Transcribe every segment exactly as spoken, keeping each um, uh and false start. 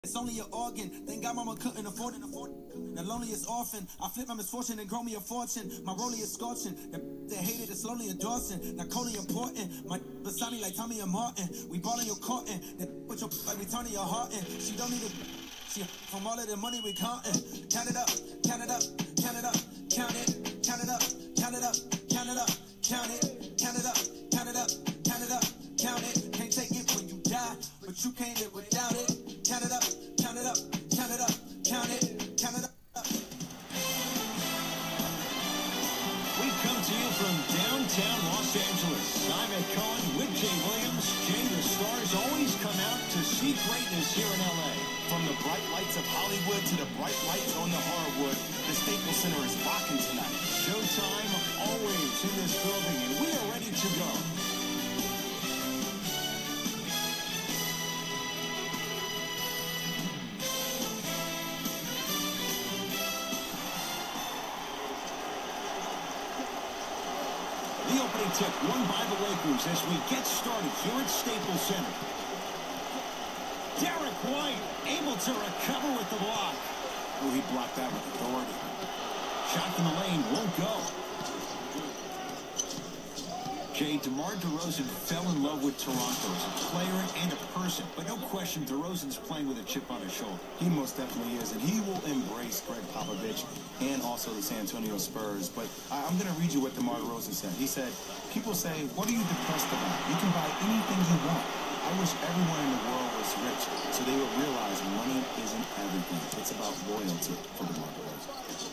It's only an organ. Thank God mama couldn't afford it. Afford it. The loneliest orphan. I flip my misfortune and grow me a fortune. My rollie is scorching. The they hated it slowly endorsing. Now Coley important. My beside me like Tommy and Martin. We ballin' your courtin'. The with your like we turning your heart in. She don't need it. She from all of the money we countin'. Count it up. Count it up. Count it up. Count it. Count it up. Count it up. Count it up. Count it. Count it up. Count it up. Count it up. Count it. Can't take it when you die, but you can't live without it. Count it up, count it up, count it up, count it, count it up. We come to you from downtown Los Angeles. Simon Cohen with Jay Williams. Jay, the stars always come out to see greatness here in L A. From the bright lights of Hollywood to the bright lights on the hardwood, the Staples Center is rocking tonight. Showtime always in this building, and we are ready to go. The opening tip won by the Lakers as we get started here at Staples Center. Derek White able to recover with the block. Oh, he blocked that with authority. Shot from the lane won't go. Jay, DeMar DeRozan fell in love with Toronto as a player and a person, but no question DeRozan's playing with a chip on his shoulder. He most definitely is, and he will embrace Greg Popovich and also the San Antonio Spurs. But I, I'm going to read you what DeMar DeRozan said. He said, people say, what are you depressed about? You can buy anything you want. I wish everyone in the world was rich, so they would realize money isn't everything. It's about loyalty for DeMar DeRozan.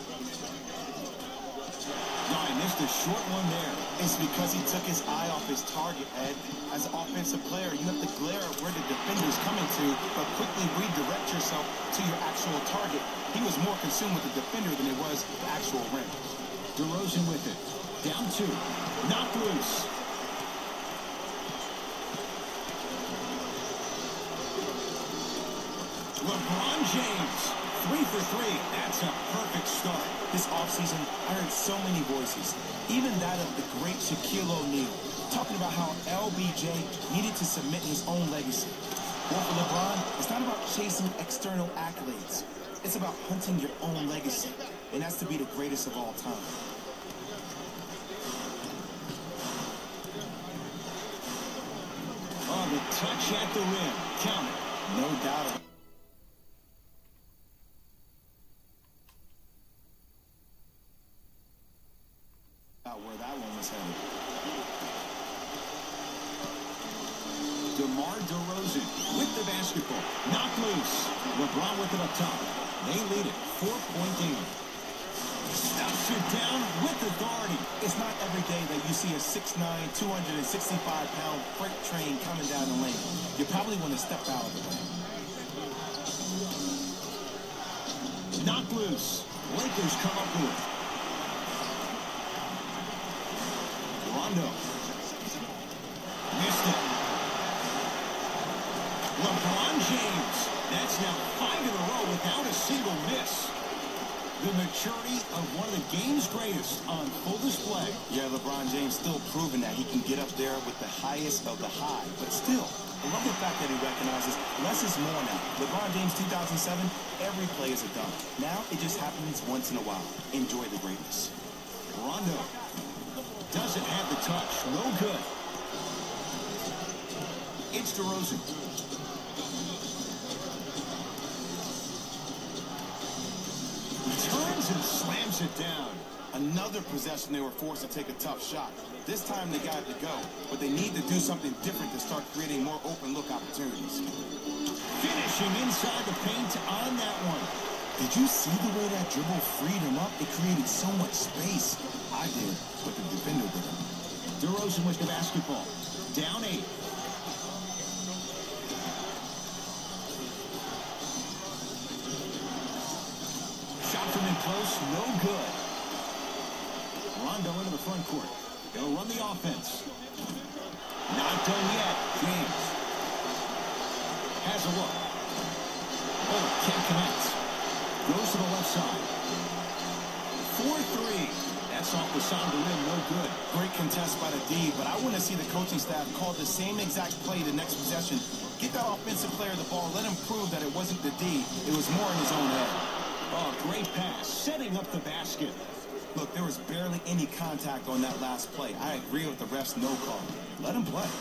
No, I missed a short one there. It's because he took his eye off his target, Ed. As an offensive player, you have to glare at where the defender's coming to, but quickly redirect yourself to your actual target. He was more consumed with the defender than it was the actual rim. DeRozan with it. Down two. Knocked loose. LeBron James. Three for three. That's a perfect start. This offseason, I heard so many voices, even that of the great Shaquille O'Neal, talking about how L B J needed to submit his own legacy. Well, for LeBron, it's not about chasing external accolades. It's about hunting your own legacy, and that's to be the greatest of all time. Oh, the touch at the rim. Count it. No doubt about it. Where that one was headed. DeMar DeRozan with the basketball. Knocked loose. LeBron with it up top. They lead it. Four-point game. Stuffs it down with authority. It's not every day that you see a six nine, two hundred sixty-five pound freight train coming down the lane. You probably want to step out of the way. Knocked loose. Lakers come up with it. Rondo. Missed it. LeBron James. That's now five in a row without a single miss. The maturity of one of the game's greatest on full display. Yeah, LeBron James still proving that he can get up there with the highest of the high. But still, I love the fact that he recognizes less is more now. LeBron James two thousand seven, every play is a dunk. Now it just happens once in a while. Enjoy the greatness. Rondo. Doesn't have the touch. No good. It's DeRozan. Turns and slams it down. Another possession they were forced to take a tough shot. This time they got it to go, but they need to do something different to start creating more open look opportunities. Finishing inside the paint on that one. Did you see the way that dribble freed him up? It created so much space. I did, but the defender didn't. DeRozan with the basketball. Down eight. Shot from in close, no good. Rondo into the front court. They'll run the offense. Not done yet. James has a look. Oh, can't connect. Goes to the left side. four three. That's off the side of the rim, no good. Great contest by the D, but I want to see the coaching staff call the same exact play the next possession Get that offensive player the ball. Let him prove that it wasn't the D. It was more in his own head. Oh, great pass, setting up the basket. Look, there was barely any contact on that last play. I agree with the ref's no call. Let him play.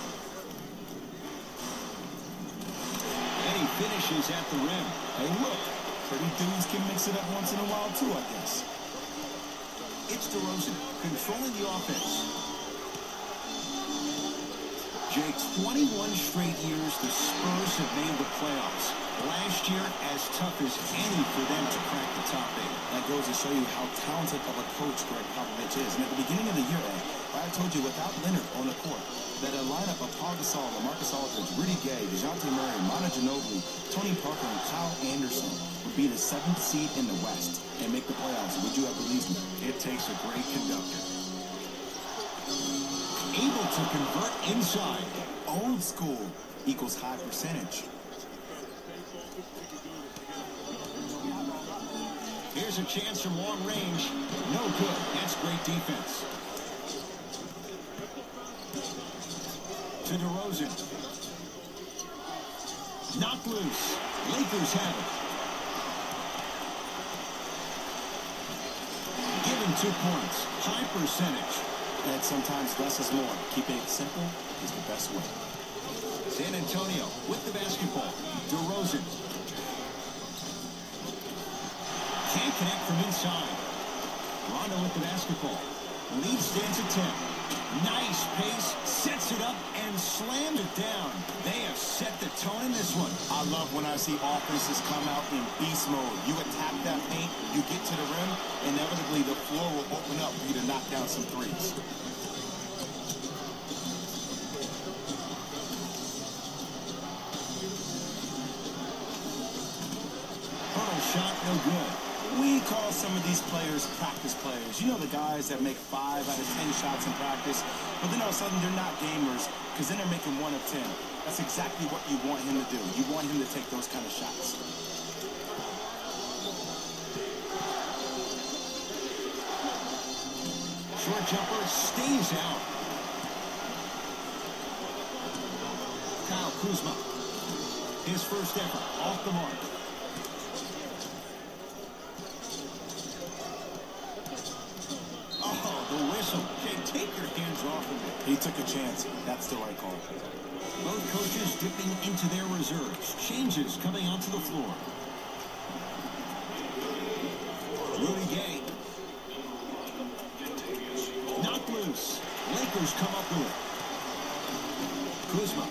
And he finishes at the rim. Hey, look. Pretty dudes can mix it up once in a while, too, I guess. It's DeRozan controlling the offense. Jake, twenty-one straight years the Spurs have made the playoffs. Last year, as tough as any for them to crack the top eight. That goes to show you how talented of a coach Greg Popovich is. And at the beginning of the year, Ed, I told you without Leonard on the court, that a lineup of Paul Gasol, LaMarcus Aldridge, Rudy Gay, DeJounte Murray, Manu Ginobili, Tony Parker, and Kyle Anderson would be the seventh seed in the West and make the playoffs. Would you have believed me? It takes a great conductor. Able to convert inside. Old school equals high percentage. Here's a chance from long range. No good. That's great defense. To DeRozan. Knocked loose. Lakers have it. Given two points. High percentage. And sometimes less is more. Keeping it simple is the best way. San Antonio with the basketball. DeRozan. Can't connect from inside. Rondo with the basketball. Lead stands at ten. Nice pace. Sets it up and slams it down. They have set the tone in this one. I love when I see offenses come out in beast mode. You attack that paint, you get to the rim, inevitably the floor will open up for you to knock down some threes. Hurdle shot, no good. We call some of these players practice players. You know, the guys that make five out of ten shots in practice, but then all of a sudden they're not gamers because then they're making one of ten. That's exactly what you want him to do. You want him to take those kind of shots. Short jumper stays out. Kyle Kuzma. His first effort off the mark. Take your hands off of it. He took a chance. That's the right call. Both coaches dipping into their reserves. Changes coming onto the floor. Rudy Gay. Knocked loose. Lakers come up with it. Kuzma.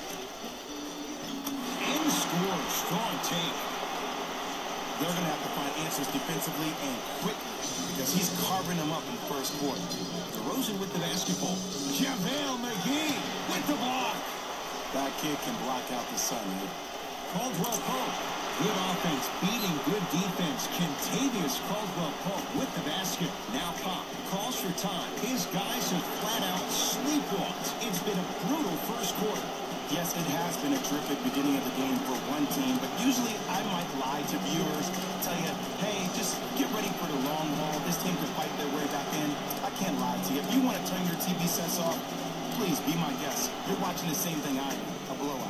And score. Strong take. They're going to have to find answers defensively and quickly because he's carving them up in the first quarter. DeRozan with the basketball. JaVale McGee with the block. That kid can block out the sun. Right? Caldwell Pope. Good offense beating good defense. Kentavious Caldwell Pope with the basket. Now Pop calls for time. His guys have flat out sleepwalked. It's been a brutal first quarter. Yes, it has been a terrific beginning of the game for one team, but usually I might lie to viewers, tell you, hey, just get ready for the long haul. This team can fight their way back in. I can't lie to you. If you want to turn your T V sets off, please be my guest. You're watching the same thing I am, a blowout.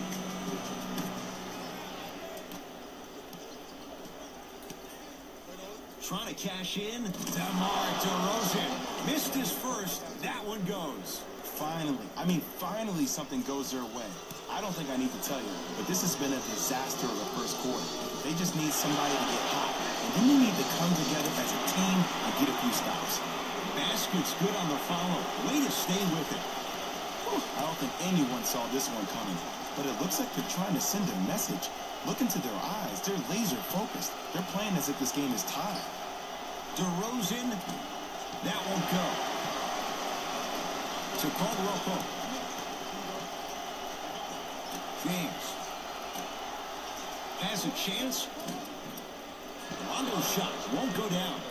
Trying to cash in. DeMar DeRozan missed his first. That one goes. Finally, I mean, finally something goes their way. I don't think I need to tell you, but this has been a disaster of the first quarter. They just need somebody to get hot, and then they need to come together as a team and get a few stops. Basket's good on the follow. Way to stay with it. Whew, I don't think anyone saw this one coming, but it looks like they're trying to send a message. Look into their eyes. They're laser focused. They're playing as if this game is tied. DeRozan, that won't go. To Caldwell Pope. James has a chance. Rondo's shot won't go down.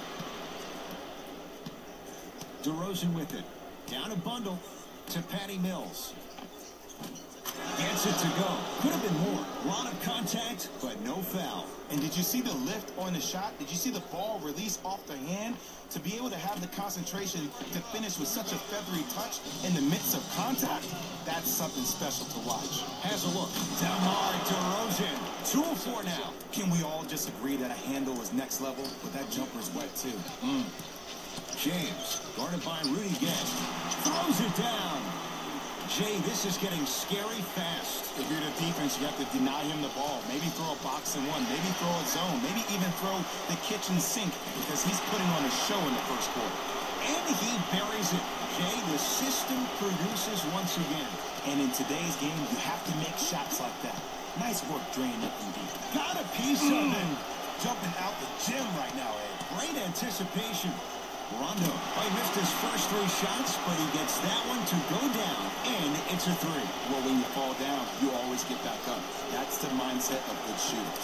DeRozan with it. Down a bundle to Patty Mills. Gets gets it to go. Could have been more. A lot of contact, but no foul. And did you see the lift on the shot? Did you see the ball release off the hand? To be able to have the concentration to finish with such a feathery touch in the midst of contact, that's something special to watch. Has a look. Down hard to Rosen. Two of four now. Can we all just agree that a handle is next level? But that jumper is wet too. Mm. James, guarded by Rudy Gay. Throws it down. Jay, this is getting scary fast. If you're the defense, you have to deny him the ball. Maybe throw a box and one. Maybe throw a zone. Maybe even throw the kitchen sink because he's putting on a show in the first quarter. And he buries it. Jay, the system produces once again. And in today's game, you have to make shots like that. Nice work draining it from deep. Got a piece of him. Jumping out the gym right now, Ed. Great anticipation. Rondo, he missed his first three shots, but he gets that one to go down, and it's a three. Well, when you fall down, you always get back up. That's the mindset of good shooters.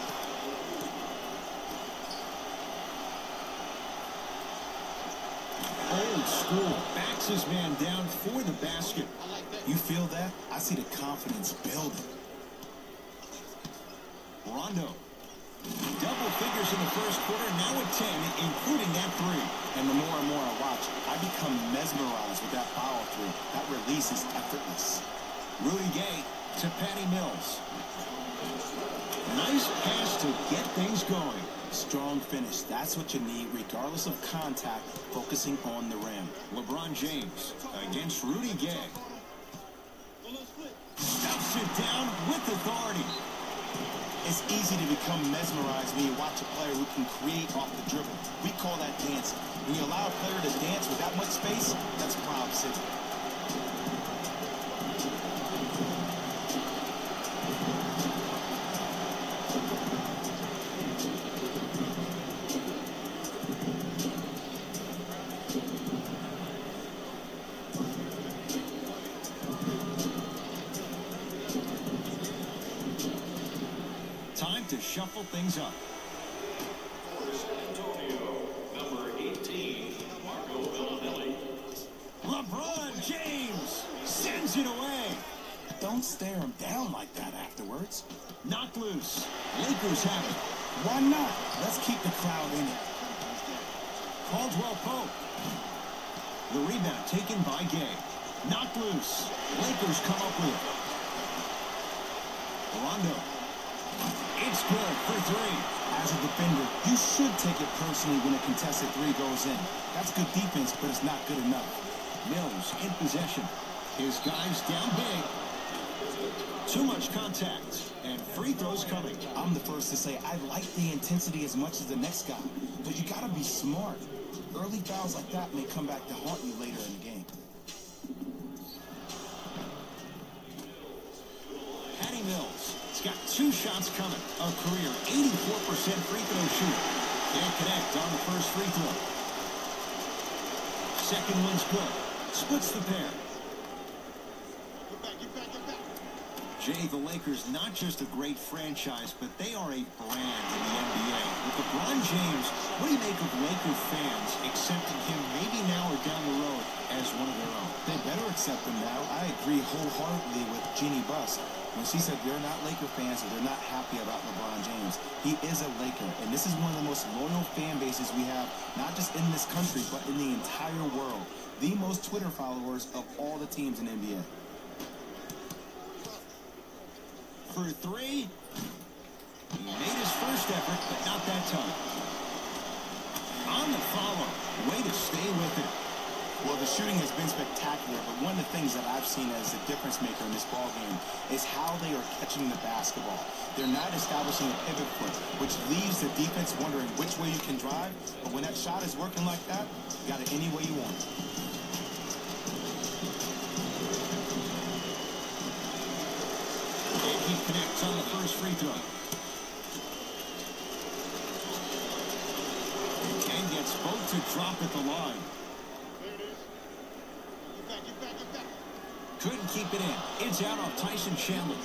Old school. Backs his man down for the basket. You feel that? I see the confidence building. Rondo. Double figures in the first quarter, now at ten, including that three. And the more and more I watch, I become mesmerized with that foul three. That release is effortless. Rudy Gay to Patty Mills. Nice pass to get things going. Strong finish. That's what you need, regardless of contact, focusing on the rim. LeBron James against Rudy Gay. Stuffs it down with authority. It's easy to become mesmerized when you watch a player who can create off the dribble. We call that dancing. When you allow a player to dance with that much space, that's Prob City. Time to shuffle things up. LeBron James sends it away. Don't stare him down like that afterwards. Knocked loose. Lakers have it. Why not? Let's keep the crowd in it. Caldwell Pope. The rebound taken by Gay. Knocked loose. Lakers come up with it. Rondo. It's good for three. As a defender, you should take it personally when a contested three goes in. That's good defense, but it's not good enough. Mills in possession. His guys down big. Too much contact. And free throws coming. I'm the first to say I like the intensity as much as the next guy. But you gotta be smart. Early fouls like that may come back to haunt you later in the game. Patty Mills. He's got two shots coming. A career eighty-four percent free throw shooter. Can't connect on the first free throw. Second one's good. Splits the pair. Get back, get back, get back. Jay, the Lakers, not just a great franchise, but they are a brand in the N B A. With LeBron James, what do you make of Laker fans accepting him maybe now or down the road as one of their own? They better accept him now. I agree wholeheartedly with Jeannie Buss when she said they're not Laker fans or they're not happy about LeBron James. He is a Laker, and this is one of the most loyal fan bases we have, not just in this country, but in the entire world. The most Twitter followers of all the teams in N B A. For three, he made his first effort, but not that time. On the follow, way to stay with it. Well, the shooting has been spectacular, but one of the things that I've seen as a difference maker in this ball game is how they are catching the basketball. They're not establishing a pivot foot, which leaves the defense wondering which way you can drive, but when that shot is working like that, you got it any way you want. And he connects on the first free throw. And gets both to drop at the line. There it is. Get back, get back, get back. Couldn't keep it in. It's out off Tyson Chandler.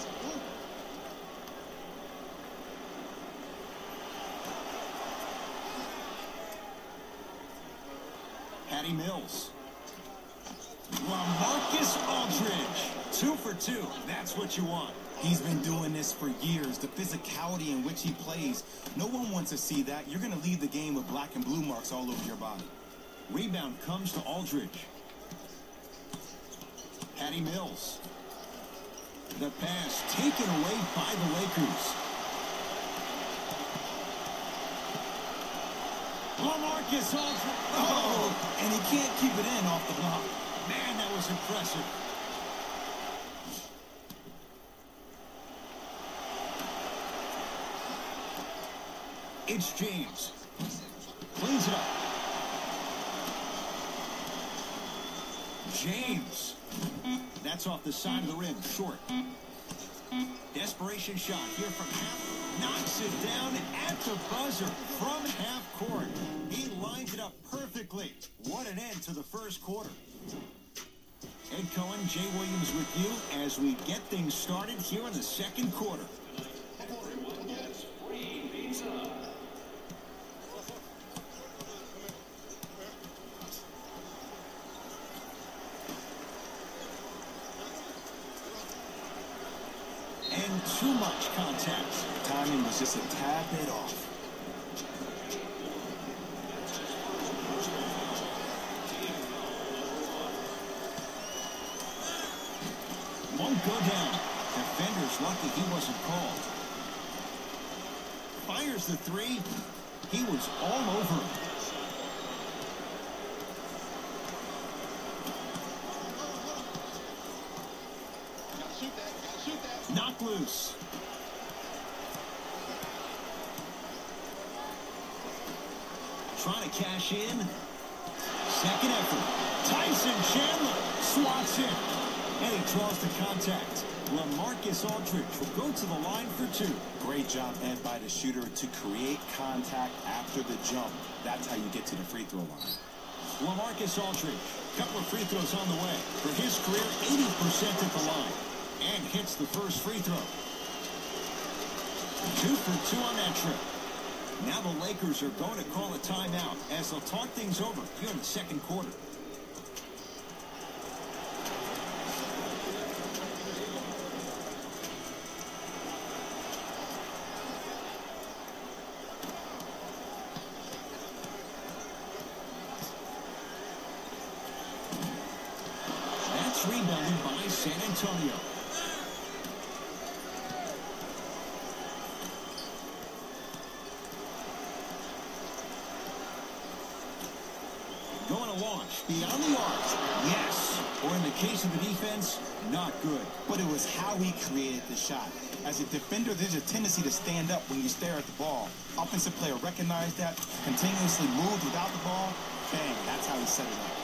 Patty Mills. LaMarcus Aldridge Two for two. That's what you want. He's been doing this for years. The physicality in which he plays, no one wants to see that. You're going to leave the game with black and blue marks all over your body. Rebound comes to Aldridge. Patty Mills. The pass taken away by the Lakers. LaMarcus Aldridge. Oh, and he can't keep it in off the block. Man, that was impressive. It's James. Cleans it up. James. That's off the side of the rim. Short. Desperation shot here from half. Knocks it down at the buzzer from half court. He lines it up perfectly. What an end to the first quarter. Ed Cohen, Jay Williams with you as we get things started here in the second quarter. And too much contact. Timing was just a tad bit off. Won't go down. Defender's lucky he wasn't called. Fires the three. He was all over it. Shoot that, gotta shoot that. Knocked loose. Trying to cash in. Second effort. Tyson Chandler swats it. And he draws the contact. LaMarcus Aldridge will go to the line for two. Great job, Ed, by the shooter to create contact after the jump. That's how you get to the free throw line. LaMarcus Aldridge, couple of free throws on the way. For his career, eighty percent at the line. And hits the first free throw. Two for two on that trip. Now the Lakers are going to call a timeout as they'll talk things over here in the second quarter. That's rebounded by San Antonio. Going to launch beyond the arc. Yes. Or in the case of the defense, not good. But it was how he created the shot. As a defender, there's a tendency to stand up when you stare at the ball. Offensive player recognized that, continuously moved without the ball. Bang, that's how he set it up.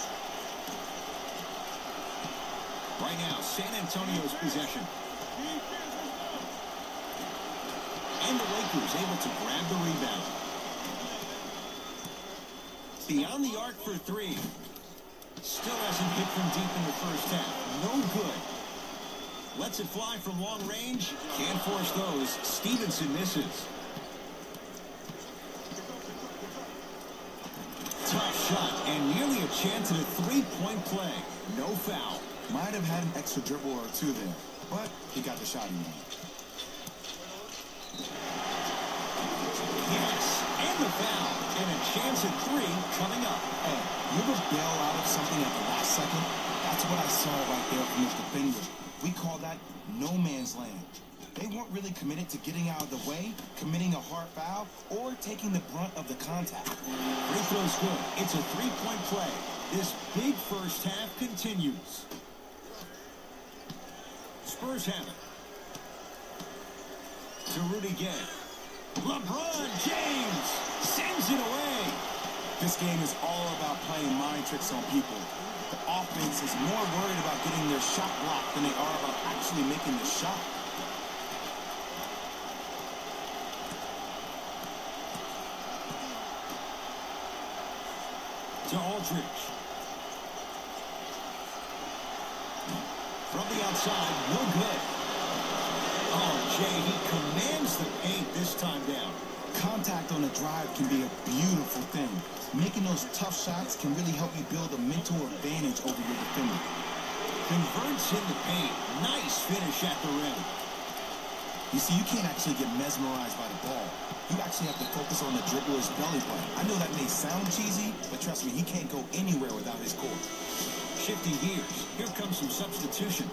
Right now, San Antonio's possession. And the Lakers able to grab the rebound. Beyond the arc for three. Still hasn't hit from deep in the first half. No good. Lets it fly from long range. Can't force those. Stevenson misses. Tough shot and nearly a chance at a three-point play. No foul. Might have had an extra dribble or two there, but he got the shot in there. Yes, and the foul. And a chance at three coming up. Hey, you ever bail out of something at the last second? That's what I saw right there from his defender. We call that no man's land. They weren't really committed to getting out of the way, committing a hard foul, or taking the brunt of the contact. Free throw's good. It's a three-point play. This big first half continues. Spurs have it. To Rudy Gay. LeBron James sends it away. This game is all about playing mind tricks on people. The offense is more worried about getting their shot blocked than they are about actually making the shot. To Aldridge. From the outside, no good. Oh, Jay, he commands the paint this time down. Contact on a drive can be a beautiful thing. Making those tough shots can really help you build a mental advantage over your defender. Converts in the paint. Nice finish at the rim. You see, you can't actually get mesmerized by the ball. You actually have to focus on the dribbler's belly button. I know that may sound cheesy, but trust me, he can't go anywhere without his core. Shifting gears. Here comes some substitutions.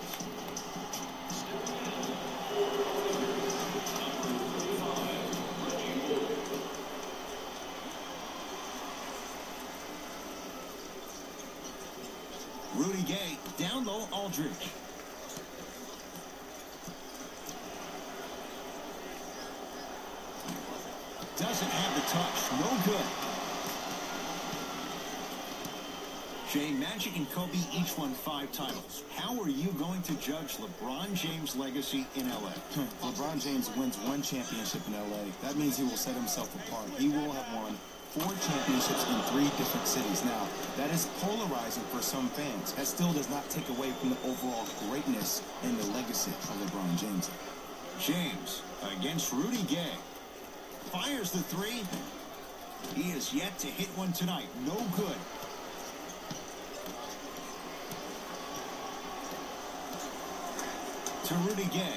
Rudy Gay, down low, Aldridge. Doesn't have the touch. No good. Jay, Magic and Kobe each won five titles. How are you going to judge LeBron James' legacy in L A? LeBron James wins one championship in L A. That means he will set himself apart. He will have won four championships in three different cities. Now, that is polarizing for some fans. That still does not take away from the overall greatness and the legacy of LeBron James. James against Rudy Gay. Fires the three. He is yet to hit one tonight. No good. To Rudy Gay.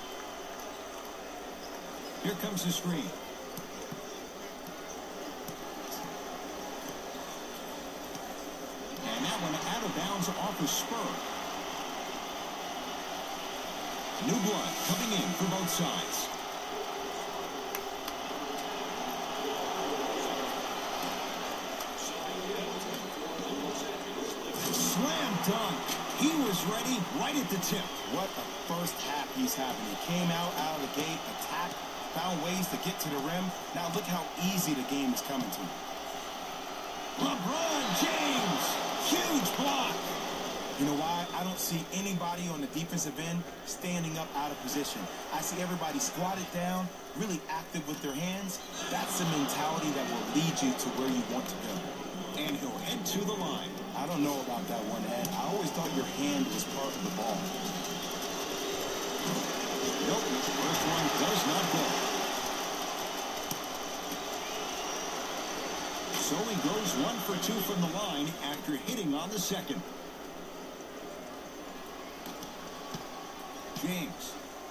Here comes the screen. And that one out of bounds off the spur. New blood coming in for both sides. Slam dunk. He was ready right at the tip. What a first half he's having. He came out out of the gate, attacked, found ways to get to the rim. Now look how easy the game is coming to him. LeBron James. Huge block. You know why? I don't see anybody on the defensive end standing up out of position. I see everybody squatted down, really active with their hands. That's the mentality that will lead you to where you want to go. And he'll head to the line. I don't know about that one, Ed. I always thought your hand was part of the ball. Nope, first one does not go. So he goes one for two from the line after hitting on the second. James.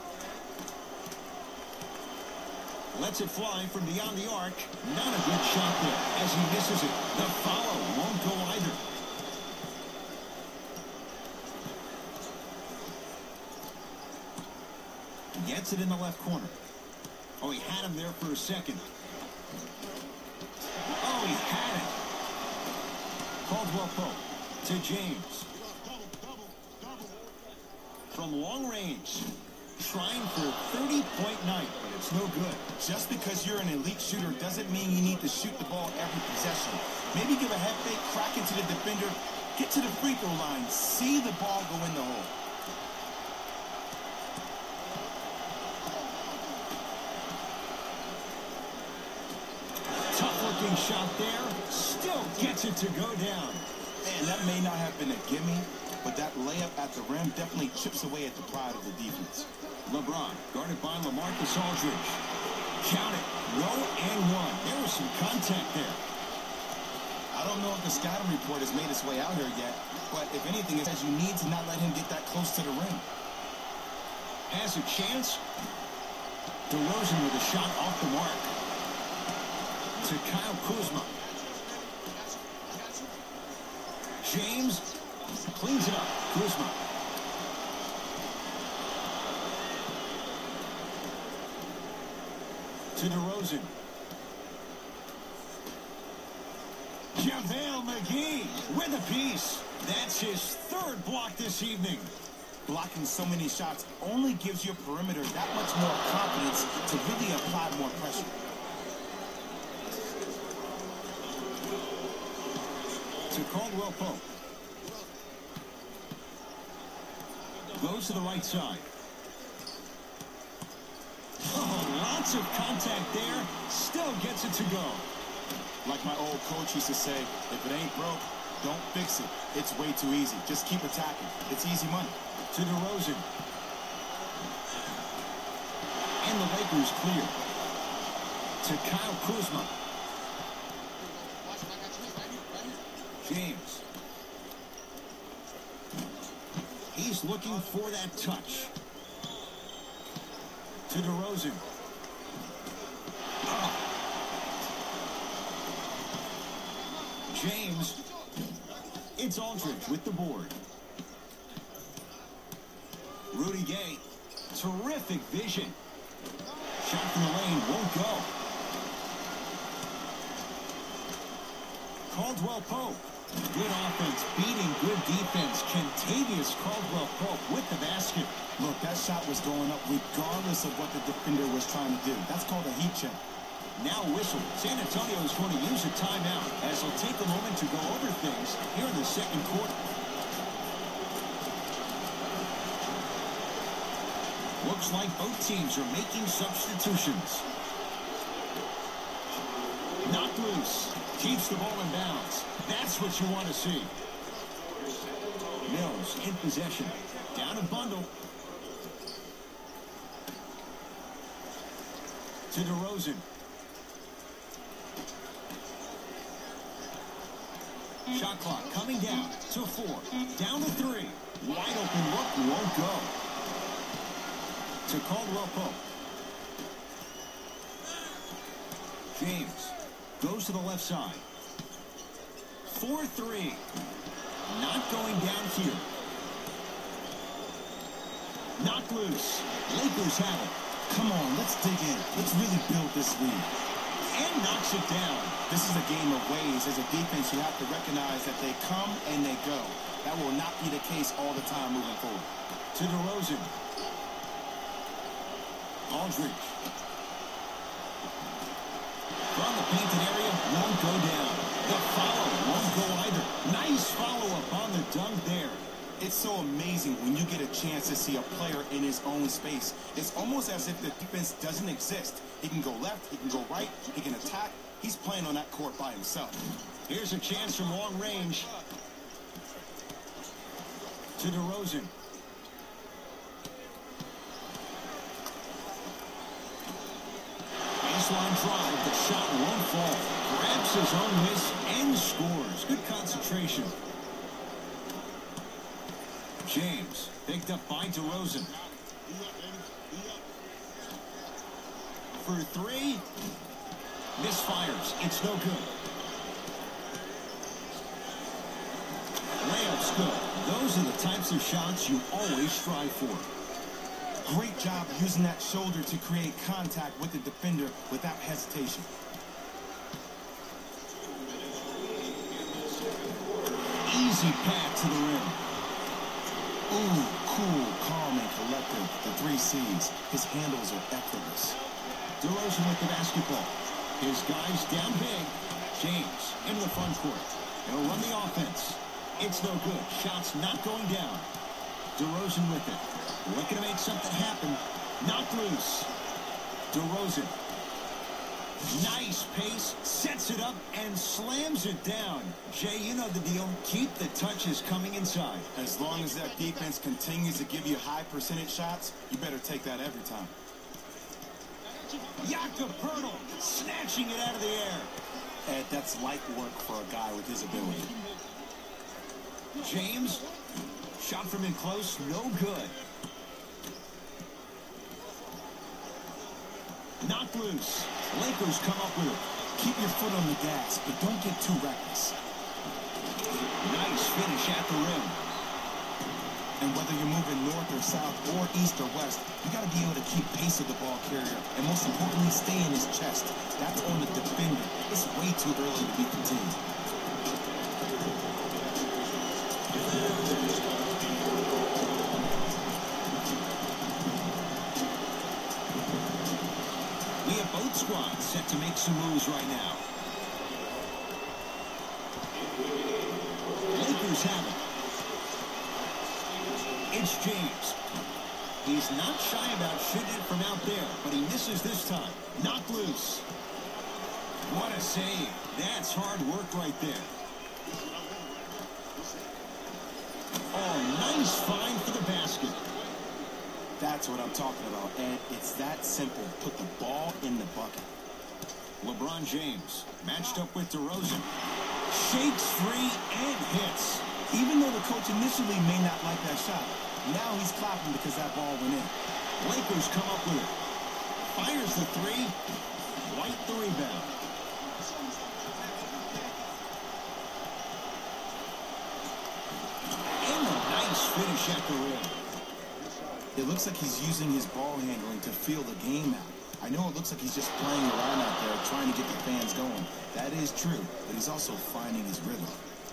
Lets it fly from beyond the arc. Not a good shot there as he misses it. The follow won't go either. Gets it in the left corner. Oh, he had him there for a second. Oh, he had it. Caldwell Pope to James. From long range. Trying for a thirty-point night, but it's no good. Just because you're an elite shooter doesn't mean you need to shoot the ball every possession. Maybe give a head fake, crack into the defender, get to the free throw line, see the ball go in the hole. Tough-looking shot there. Still gets it to go down. Man, that may not have been a gimme, but that layup at the rim definitely chips away at the pride of the defense. LeBron guarded by LaMarcus Aldridge. Count it. No and one. There was some contact there. I don't know if the scouting report has made its way out here yet, but if anything, it says you need to not let him get that close to the rim. Has a chance. DeRozan with a shot off the mark. To Kyle Kuzma. James cleans it up. Kuzma. To DeRozan. JaVale McGee with a piece. That's his third block this evening. Blocking so many shots only gives your perimeter that much more confidence to really apply more pressure. To Caldwell Pope. Goes to the right side. Oh, lots of contact there. Still gets it to go. Like my old coach used to say, if it ain't broke, don't fix it. It's way too easy. Just keep attacking. It's easy money. To DeRozan. And the Lakers clear. To Kyle Kuzma. James. He's looking for that touch. To DeRozan. Oh. James. It's Aldridge with the board. Rudy Gay. Terrific vision. Shot from the lane won't go. Caldwell Pope. Good offense, beating good defense. Kentavious Caldwell Pope with the basket. Look, that shot was going up regardless of what the defender was trying to do. That's called a heat check. Now whistle. San Antonio is going to use a timeout as they'll take a moment to go over things here in the second quarter. Looks like both teams are making substitutions. Knocked loose. Keeps the ball in bounds. That's what you want to see. Mills in possession. Down a bundle. To DeRozan. Shot clock coming down to four. Down to three. Wide open look won't go. To Caldwell Pope. James goes to the left side. four three. Not going down here. Knocked loose. Lakers have it. Come on, let's dig in. Let's really build this lead. And knocks it down. This is a game of ways. As a defense, you have to recognize that they come and they go. That will not be the case all the time moving forward. To DeRozan. Aldridge. From the painted area, won't go down. The follow won't go either. Nice follow-up on the dunk there. It's so amazing when you get a chance to see a player in his own space. It's almost as if the defense doesn't exist. He can go left, he can go right, he can attack. He's playing on that court by himself. Here's a chance from long range. To DeRozan. Baseline drive, the shot won't fall. Grabs his own miss and scores. Good concentration. James picked up by DeRozan. For three. Misfires. It's no good. Layup's good. Those are the types of shots you always strive for. Great job using that shoulder to create contact with the defender without hesitation. Easy path to the rim. Ooh, cool, calm, and collected. The three C's. His handles are effortless. DeRozan with the basketball. His guys down big. James into the front court. He'll run the offense. It's no good. Shots not going down. DeRozan with it. Looking to make something happen. Knocked loose. DeRozan. Nice pace. Sets it up and slams it down. Jay, you know the deal. Keep the touches coming inside. As long as that defense continues to give you high percentage shots, you better take that every time. Jakob Poeltl snatching it out of the air. Ed, that's light work for a guy with his ability. James. Shot from in close. No good. Knocked loose. Lakers come up with it. Keep your foot on the gas, but don't get too reckless. Nice finish at the rim. And whether you're moving north or south or east or west, you got to be able to keep pace with the ball carrier. And most importantly, stay in his chest. That's on the defender. It's way too early to be continued. We have both squads set to make some moves right now. Lakers have it. It's James. He's not shy about shooting it from out there, but he misses this time. Knocked loose. What a save. That's hard work right there. Oh, nice find for the basket. That's what I'm talking about, Ed. It's that simple. Put the ball in the bucket. LeBron James matched up with DeRozan. Shakes free and hits. Even though the coach initially may not like that shot, Now he's clapping because that ball went in. Lakers come up with it. Fires the three. White the rebound. And a nice finish at the rim. It looks like he's using his ball handling to feel the game out. I know it looks like he's just playing around out there trying to get the fans going. That is true, but he's also finding his rhythm.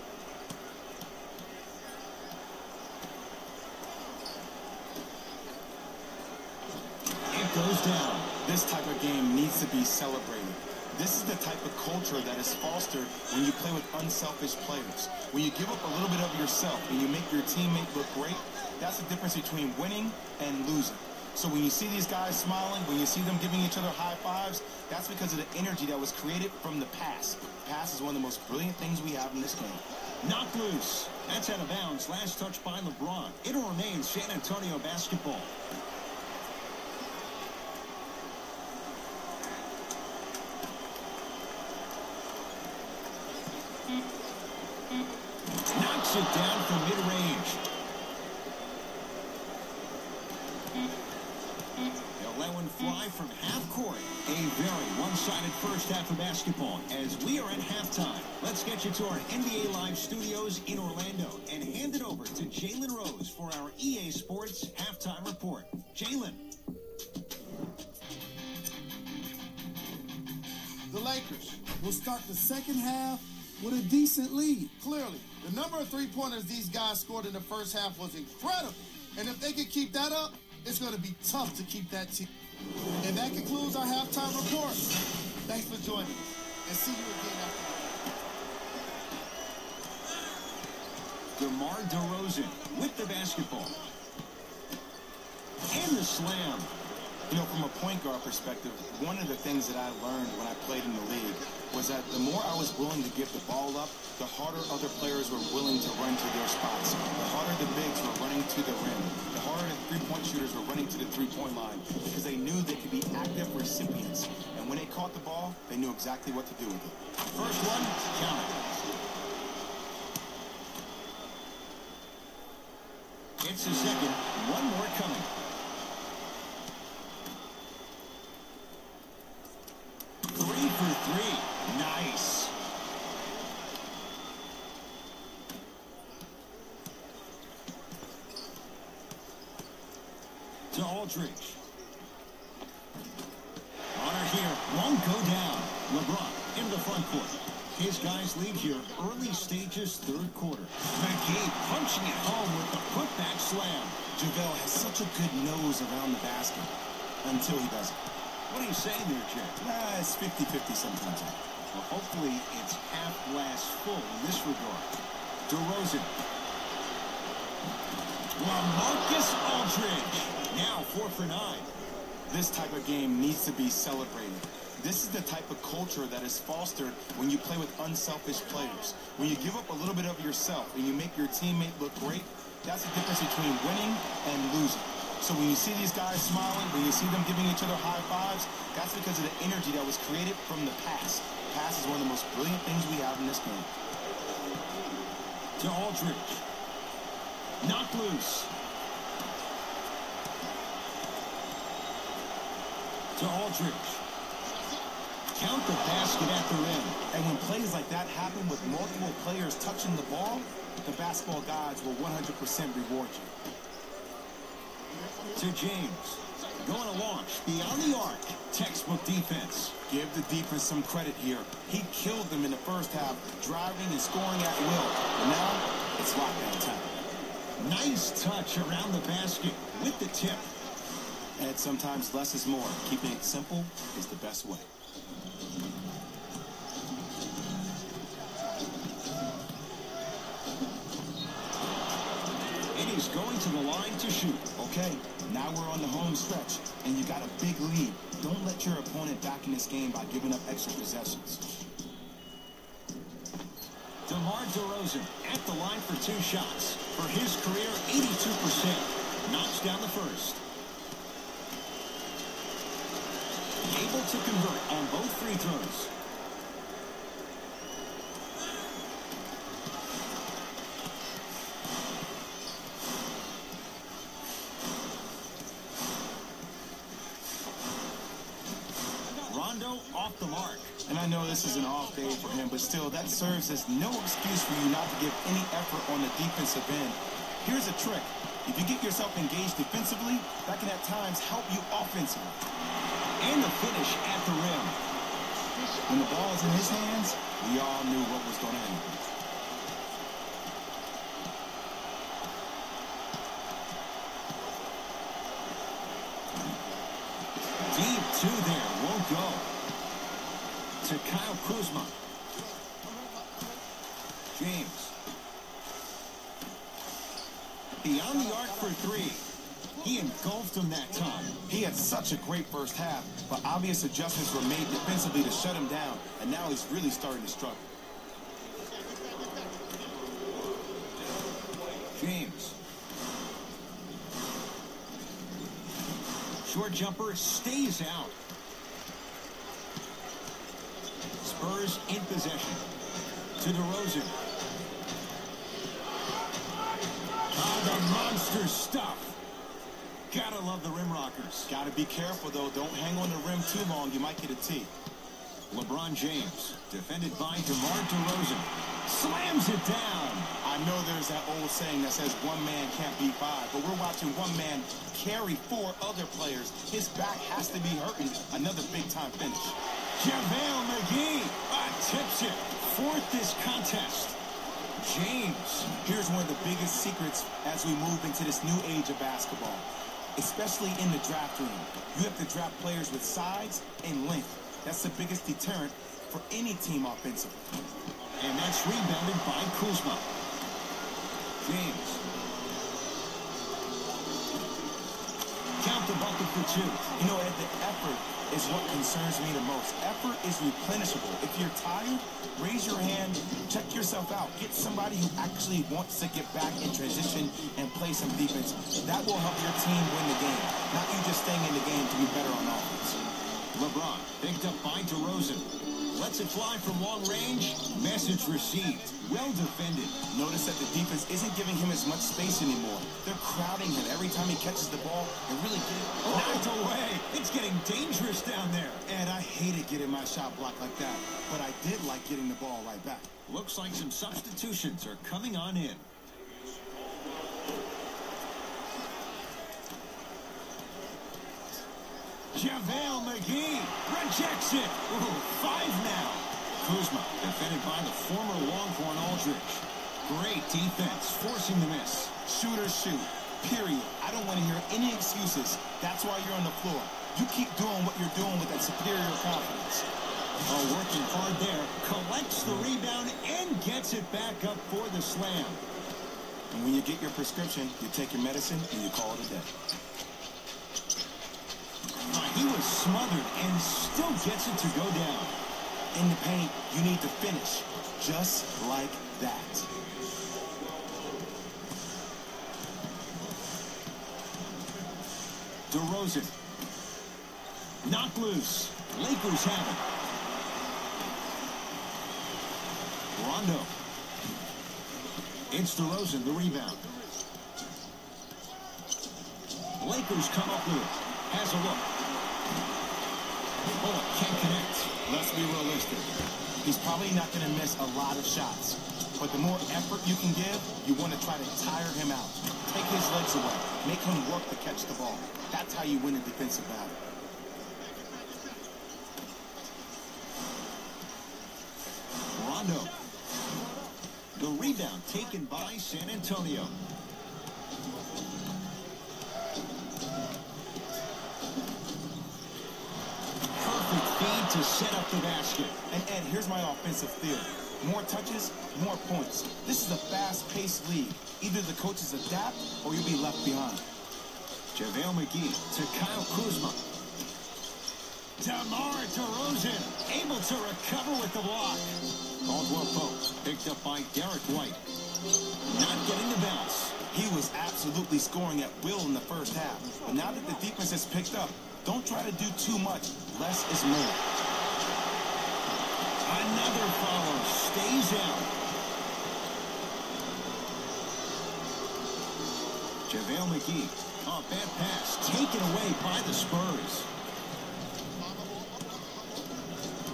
It goes down. This type of game needs to be celebrated. This is the type of culture that is fostered when you play with unselfish players. When you give up a little bit of yourself and you make your teammate look great, that's the difference between winning and losing. So when you see these guys smiling, when you see them giving each other high fives, that's because of the energy that was created from the pass. Pass is one of the most brilliant things we have in this game. Knocked loose. That's out of bounds. Last touch by LeBron. It'll remain San Antonio basketball. Knocks it down from mid-range. They'll let one fly from half court. A very one-sided first half of basketball as we are at halftime. Let's get you to our N B A Live studios in Orlando and hand it over to Jalen Rose for our E A Sports halftime report. Jalen. The Lakers will start the second half with a decent lead. Clearly, the number of three-pointers these guys scored in the first half was incredible. And if they can keep that up, it's going to be tough to keep that team. And that concludes our halftime report. Thanks for joining us, and see you again after. DeMar DeRozan with the basketball. And the slam. You know, from a point guard perspective, one of the things that I learned when I played in the league was that the more I was willing to give the ball up, the harder other players were willing to run to their spots. The harder the bigs were running to the rim. The harder the three-point shooters were running to the three-point line because they knew they could be active recipients. And when they caught the ball, they knew exactly what to do with it. First one, count it. It's the second. One more coming. Three for three. Nice. To Aldridge. Honor here. Won't go down. LeBron in the front court. His guys lead here early stages, third quarter. McGee punching it home with the putback slam. JaVale has such a good nose around the basket until he doesn't. What are you saying there, Jack? Nah, it's fifty fifty sometimes. Well, hopefully it's half glass full in this regard. DeRozan. LaMarcus Aldridge. Now four for nine. This type of game needs to be celebrated. This is the type of culture that is fostered when you play with unselfish players. When you give up a little bit of yourself and you make your teammate look great, that's the difference between winning and losing. So when you see these guys smiling, when you see them giving each other high fives, that's because of the energy that was created from the pass. Pass is one of the most brilliant things we have in this game. To Aldridge. Knocked loose. To Aldridge. Count the basket at the rim. And when plays like that happen with multiple players touching the ball, the basketball gods will one hundred percent reward you. To James. Going to launch beyond the arc. Textbook defense. Give the defense some credit here. He killed them in the first half, driving and scoring at will. And now, it's lockdown time. Nice touch around the basket with the tip. And sometimes less is more. Keeping it simple is the best way. And he's going to the line to shoot. Okay, now we're on the home stretch, and you got a big lead. Don't let your opponent back in this game by giving up extra possessions. DeMar DeRozan at the line for two shots. For his career, eighty-two percent. Knocks down the first. Able to convert on both free throws. off the mark. And I know this is an off day for him, but still, that serves as no excuse for you not to give any effort on the defensive end. Here's a trick. If you get yourself engaged defensively, that can at times help you offensively. And the finish at the rim. When the ball is in his hands, we all knew what was going to happen. Deep two there, won't go. To Kyle Kuzma. James. Beyond the arc for three. He engulfed him that time. He had such a great first half, but obvious adjustments were made defensively to shut him down, and now he's really starting to struggle. James. Short jumper stays out. Spurs in possession. To DeRozan. Oh, the monster stuff. Gotta love the rim rockers. Gotta be careful, though. Don't hang on the rim too long. You might get a T. LeBron James, defended by DeMar DeRozan. Slams it down. I know there's that old saying that says one man can't beat five, but we're watching one man carry four other players. His back has to be hurting. Another big-time finish. JaVale McGee uh, tips it. Fourth this contest. James. Here's one of the biggest secrets as we move into this new age of basketball, especially in the draft room. You have to draft players with size and length. That's the biggest deterrent for any team offensively. And that's rebounded by Kuzma. James. Count the bucket for two. You know, Ed, the effort is what concerns me the most. Effort is replenishable. If you're tired, raise your hand, check yourself out. Get somebody who actually wants to get back in transition and play some defense. That will help your team win the game, not you just staying in the game to be better on offense. LeBron picked up by DeRozan. Lets it fly from long range. Message received. Well defended. Notice that the defense isn't giving him as much space anymore. They're crowding him every time he catches the ball and really getting oh. knocked away. It's getting dangerous down there. And I hated getting my shot blocked like that, but I did like getting the ball right back. Looks like some substitutions are coming on in. JaVale McGee rejects it. Ooh, five now. Kuzma defended by the former Longhorn Aldridge. Great defense, forcing the miss. Shooters shoot, period. I don't want to hear any excuses. That's why you're on the floor. You keep doing what you're doing with that superior confidence. Oh, working hard there. Collects the rebound and gets it back up for the slam. And when you get your prescription, you take your medicine and you call it a day. Uh, he was smothered and still gets it to go down. In the paint, you need to finish just like that. DeRozan. Knocked loose. Lakers have it. Rondo. It's DeRozan, the rebound. Lakers come up with it. Has a look. Oh, can't connect. Let's be realistic. He's probably not going to miss a lot of shots. But the more effort you can give, you want to try to tire him out. Take his legs away. Make him work to catch the ball. That's how you win a defensive battle. Rondo. The rebound taken by San Antonio. Perfect feed to set up the basket. And Ed, here's my offensive theory. More touches, more points. This is a fast-paced league. Either the coaches adapt or you'll be left behind. JaVale McGee to Kyle Kuzma. DeMar DeRozan able to recover with the block. Caldwell Pope picked up by Derek White. Not getting the bounce. He was absolutely scoring at will in the first half. But now that the defense has picked up, don't try to do too much. Less is more. Another follow. Stays out. JaVale McGee. Oh, bad pass. Taken away by the Spurs.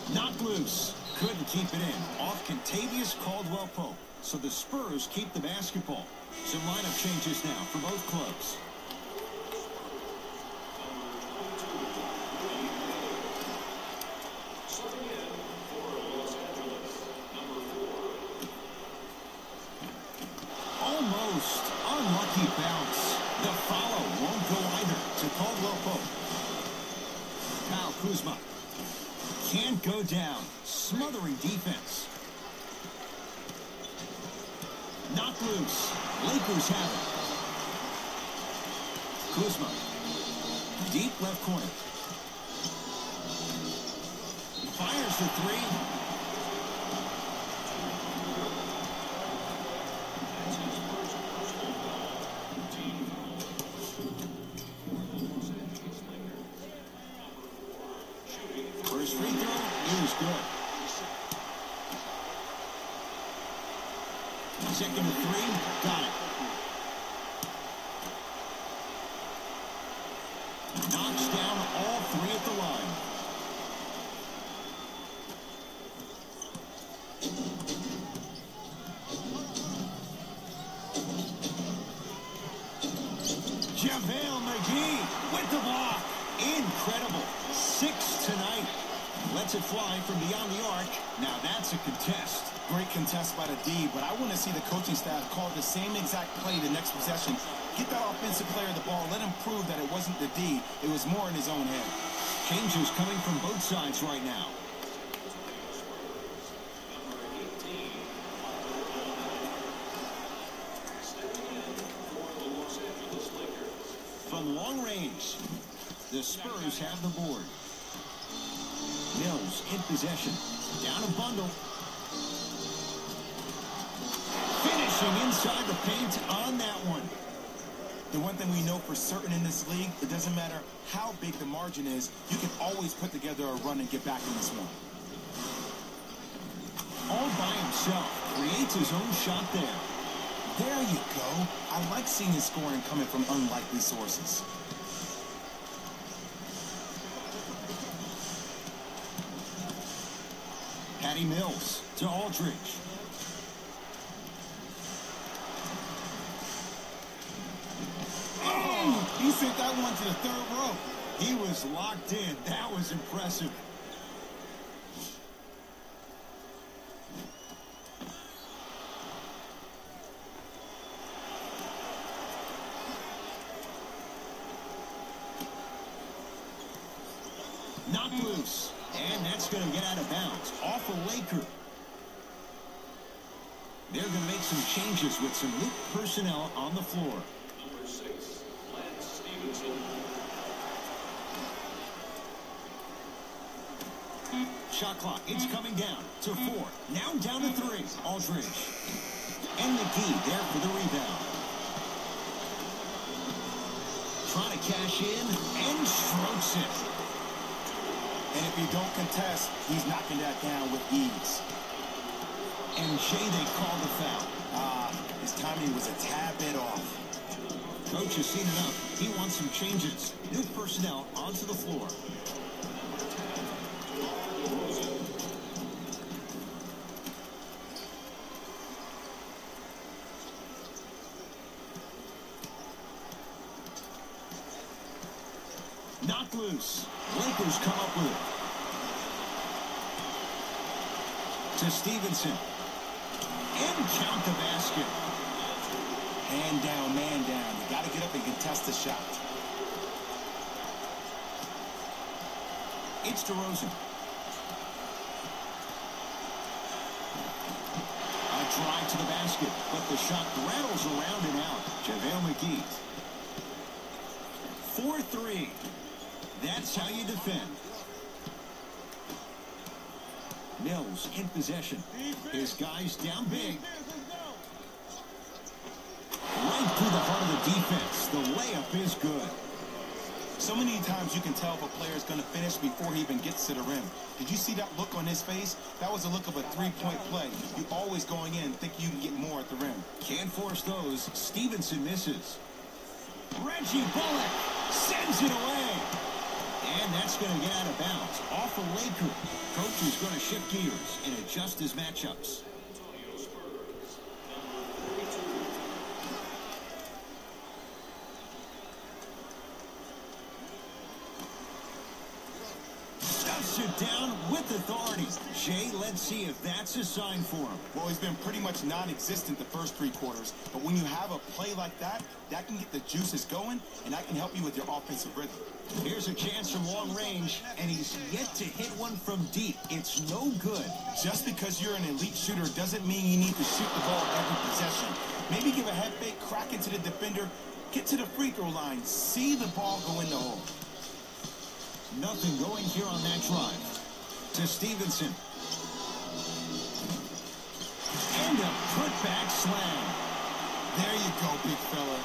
Knocked loose. Couldn't keep it in. Off Contavious Caldwell-Pope. So the Spurs keep the basketball. Some lineup changes now for both clubs. Almost unlucky bounce. The follow won't go either to Caldwell-Pope. Kyle Kuzma can't go down. Smothering defense. Knocked loose. Lakers have it. Kuzma. Deep left corner. Fires the three. First free throw is good. Second and three, got it. Knocks down all three at the line. JaVale McGee with the block. Incredible. Six tonight. Lets it fly from beyond the arc. Now that's a contest. Great contest by the D, but I want to see the coaching staff call the same exact play the next possession. Get that offensive player the ball. Let him prove that it wasn't the D. It was more in his own head. Changes coming from both sides right now. From long range, the Spurs have the board. Mills in possession. Down a bundle. Finishing inside the paint on that one. The one thing we know for certain in this league, it doesn't matter how big the margin is, you can always put together a run and get back in this one. All by himself. Creates his own shot there. There you go. I like seeing his scoring coming from unlikely sources. Patty Mills to Aldridge. Oh, he sent that one to the third row. He was locked in. That was impressive. Knocked loose. And that's going to get out of bounds. Off a Laker. They're going to make some changes with some new personnel on the floor. Number six, Lance Stevenson. Shot clock. It's coming down to four. Now down to three. Aldridge. And McGee there for the rebound. Trying to cash in and strokes it. And if you don't contest, he's knocking that down with ease. And Shea, they call the foul. Ah, his timing was a tad bit off. Coach has seen enough. He wants some changes. New personnel onto the floor. Knocked loose. Lakers come up with it. To Stevenson. And count the basket. Hand down, man down. You got to get up and contest the shot. It's DeRozan. A drive to the basket, but the shot rattles around and out. JaVale McGee. four three. That's how you defend. Mills in possession. His guys down big. Right through the heart of the defense. The layup is good. So many times you can tell if a player is going to finish before he even gets to the rim. Did you see that look on his face? That was a look of a three-point play. You're always going in thinking you can get more at the rim. Can't force those. Stevenson misses. Reggie Bullock sends it away. And And that's going to get out of bounds. Off a Laker. Coach is going to shift gears and adjust his matchups. Stuffs it down with authority. Jay, let's see if that's a sign for him. Well, he's been pretty much non-existent the first three quarters, but when you have a play like that, that can get the juices going, and that can help you with your offensive rhythm. Here's a chance from long range, and he's yet to hit one from deep. It's no good. Just because you're an elite shooter doesn't mean you need to shoot the ball every possession. Maybe give a head fake, crack into the defender, get to the free throw line, see the ball go in the hole. Nothing going here on that drive. To Stevenson. And a put-back slam. There you go, big fella.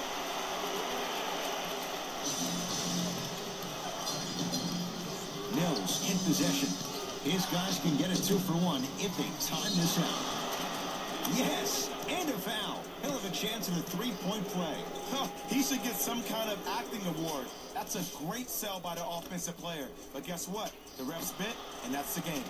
Mills in possession. His guys can get a two for one if they time this out. Yes, and a foul. He'll have a chance at a three-point play. Huh, he should get some kind of acting award. That's a great sell by the offensive player. But guess what? The refs bit, and that's the game.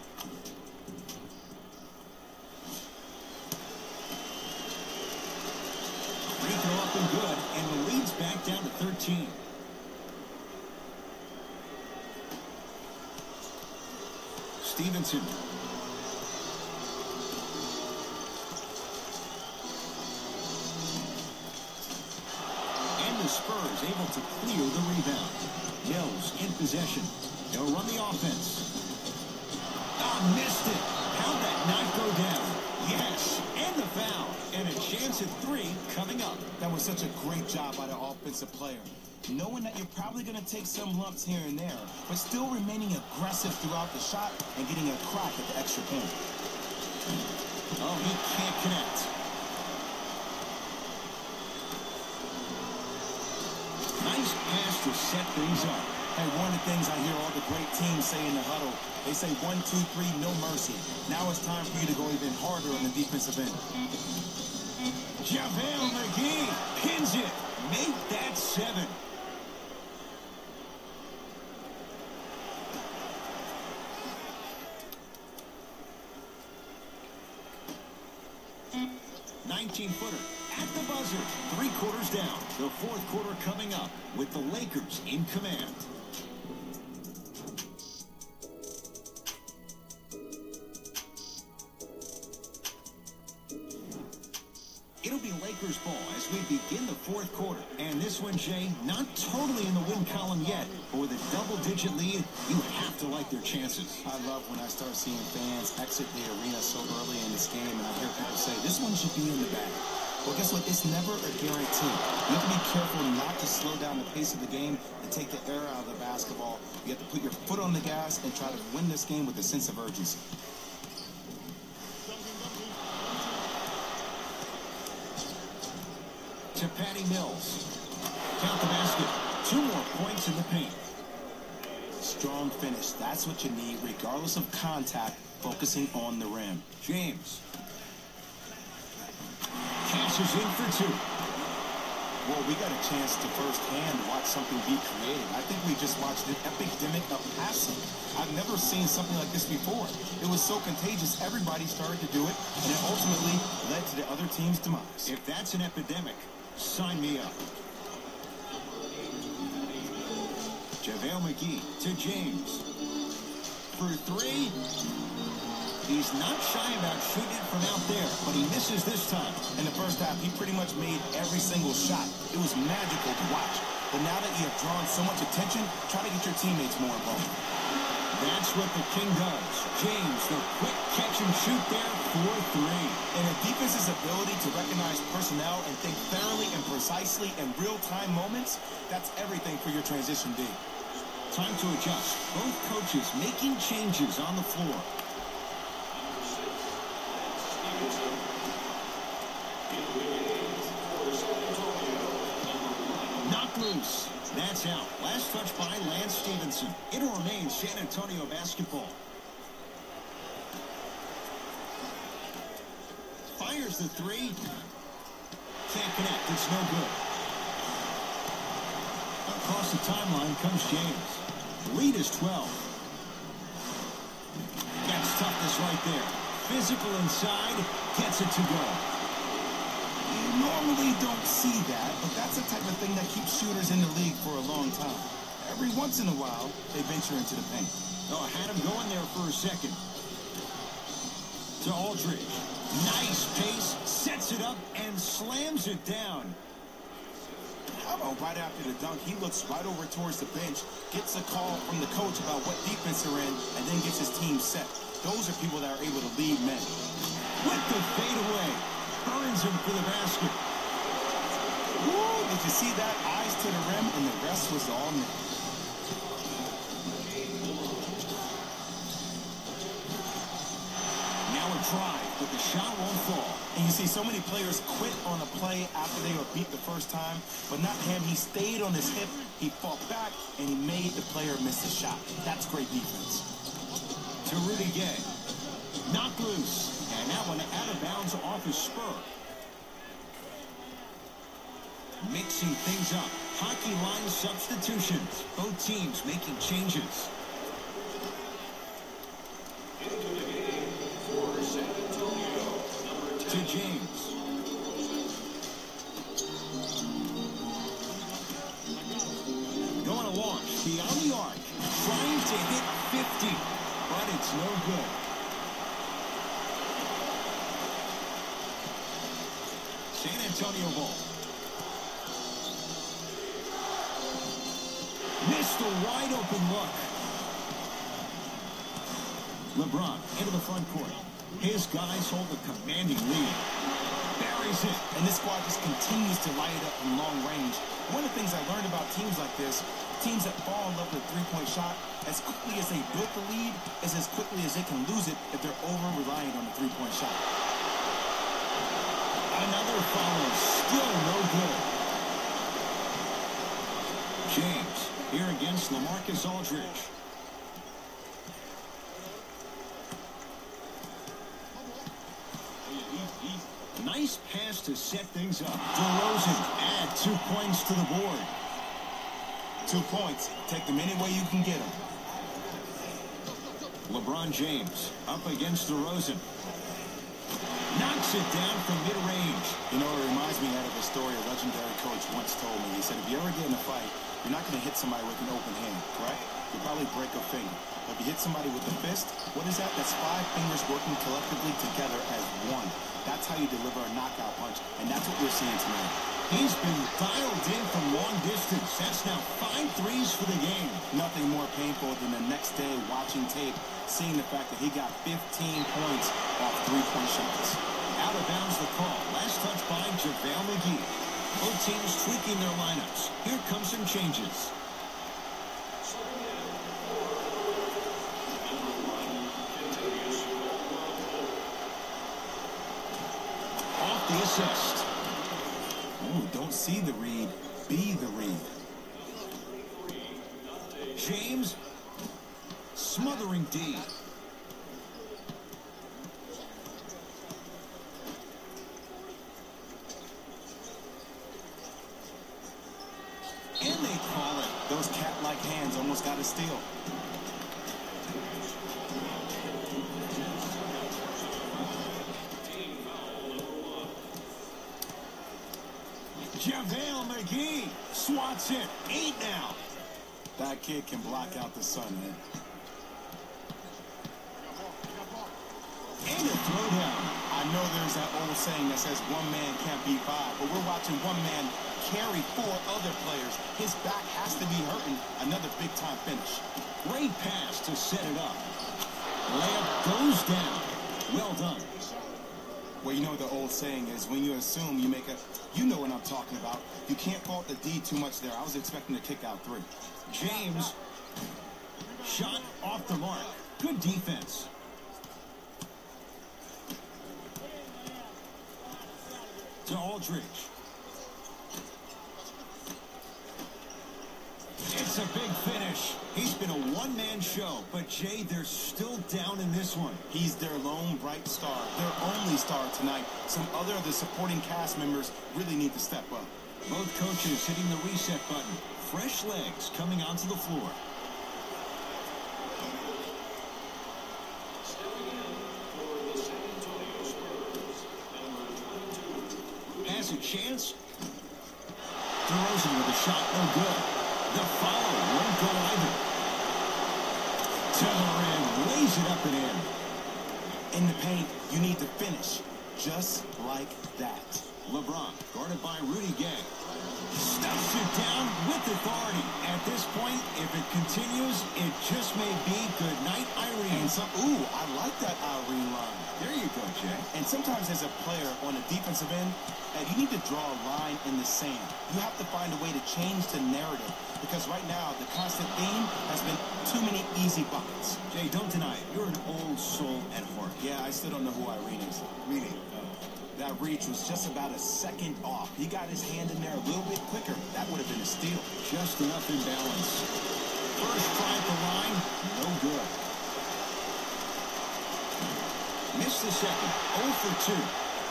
Free throw up and good, and the lead's back down to thirteen. Stevenson. And the Spurs able to clear the rebound. Mills in possession. They'll run the offense. Oh, missed it. How'd that not go down? Yes, and the foul. And a chance at three coming up. That was such a great job by the offensive player. Knowing that you're probably going to take some lumps here and there, but still remaining aggressive throughout the shot and getting a crack at the extra point. Oh, he can't connect. Nice pass to set things up. Hey, one of the things I hear all the great teams say in the huddle, they say one, two, three, no mercy. Now it's time for you to go even harder on the defensive end. JaVale McGee pins it. Make that seven. nineteen-footer at the buzzer. Three quarters down. The fourth quarter coming up with the Lakers in command. It'll be Lakers ball as we begin the fourth quarter. And this one, Jay, not totally in the win column yet, but with a double-digit lead, you have to like their chances. I love when I start seeing fans exit the arena so early in this game, and I hear people say, this one should be in the bag. Well, guess what? It's never a guarantee. You have to be careful not to slow down the pace of the game and take the air out of the basketball. You have to put your foot on the gas and try to win this game with a sense of urgency. To Patty Mills. Count the basket. Two more points in the paint. Strong finish. That's what you need, regardless of contact, focusing on the rim. James. Cashes in for two. Well, we got a chance to firsthand watch something be created. I think we just watched an epidemic of passing. I've never seen something like this before. It was so contagious, everybody started to do it, and it ultimately led to the other team's demise. If that's an epidemic, sign me up. JaVale McGee to James. For three. He's not shy about shooting it from out there, but he misses this time. In the first half, he pretty much made every single shot. It was magical to watch. But now that you have drawn so much attention, try to get your teammates more involved. That's what the King does. James, the quick catch and shoot there for three. And a defense's ability to recognize personnel and think thoroughly and precisely in real-time moments, that's everything for your transition D. Time to adjust. Both coaches making changes on the floor. Knocked loose. That's out. Last touch by Lance Stevenson. It remains San Antonio basketball. Fires the three. Can't connect. It's no good. Across the timeline comes James. Lead is twelve. That's toughness right there. Physical inside, gets it to go. You normally don't see that, but that's the type of thing that keeps shooters in the league for a long time. Every once in a while, they venture into the paint. Oh, I had him going there for a second. To Aldridge. Nice pace, sets it up, and slams it down. How about right after the dunk, he looks right over towards the bench, gets a call from the coach about what defense they're in, and then gets his team set. Those are people that are able to lead men. With the fadeaway. Burns him for the basket. Woo, did you see that? Eyes to the rim, and the rest was all net. Now a drive, but the shot won't fall. And you see so many players quit on a play after they were beat the first time, but not him. He stayed on his hip, he fought back, and he made the player miss the shot. That's great defense. To Rudy Gay. Knocked loose. And that one out of bounds off his spur. Mixing things up. Hockey line substitutions. Both teams making changes. To James. Going to launch beyond the arc. Trying to hit fifty. But it's no good. San Antonio ball. Missed a wide open look. LeBron into the front court. His guys hold a commanding lead. Buries it. And this squad just continues to light it up from long range. One of the things I learned about teams like this, teams that fall in love with a three-point shot, as quickly as they built the lead, is as quickly as they can lose it if they're over-reliant on the three-point shot. Another follow, still no good. James here against LaMarcus Aldridge. Nice pass to set things up. DeRozan add two points to the board. Two points. Take them any way you can get them. LeBron James up against DeRozan. Knocks it down from mid-range. You know, it reminds me of a story a legendary coach once told me. He said, if you ever get in a fight, you're not going to hit somebody with an open hand, correct? You'll probably break a finger. But if you hit somebody with a fist, what is that? That's five fingers working collectively together as one. That's how you deliver a knockout punch, and that's what we're seeing tonight. He's been dialed in from long distance. That's now five threes for the game. Nothing more painful than the next day watching tape, seeing the fact that he got fifteen points off three-point shots. Out of bounds the call. Last touch by JaVale McGee. Both teams tweaking their lineups. Here come some changes. Off the assist. Ooh, don't see the read, be the read. James smothering D. And they call it. Those cat-like hands almost got a steal. JaVale McGee swats it. Eight now. That kid can block out the sun, man. And a throwdown. I know there's that old saying that says one man can't beat five, but we're watching one man carry four other players. His back has to be hurting. Another big-time finish. Great pass to set it up. Layup goes down. Well done. Well, you know what the old saying is, when you assume you make a... You know what I'm talking about. You can't fault the D too much there. I was expecting to kick out three. James. Shot off the mark. Good defense. To Aldridge. It's a big finish. He's been a one-man show, but Jay, they're still down in this one. He's their lone bright star, their only star tonight. Some other of the supporting cast members really need to step up. Both coaches hitting the reset button. Fresh legs coming onto the floor. chance. DeRozan with a shot, no good. The follow won't go either. To the rim, lays it up and in. In the paint, you need to finish just like that. LeBron, guarded by Rudy Gay. Stuffs it down with authority. At this point, if it continues, it just may be good night, Irene. And some, ooh, I like that Irene line. There you go, Jay. And sometimes as a player on the defensive end, uh, you need to draw a line in the sand. You have to find a way to change the narrative, because right now the constant theme has been too many easy buckets. Jay, don't deny it. You're an old soul at heart. Yeah, I still don't know who Irene is. Really? Uh, that reach was just about a second off. He got his hand in there a little bit quicker. That would have been a steal. Just enough imbalance. First try at the line, no good. Missed the second, oh for two.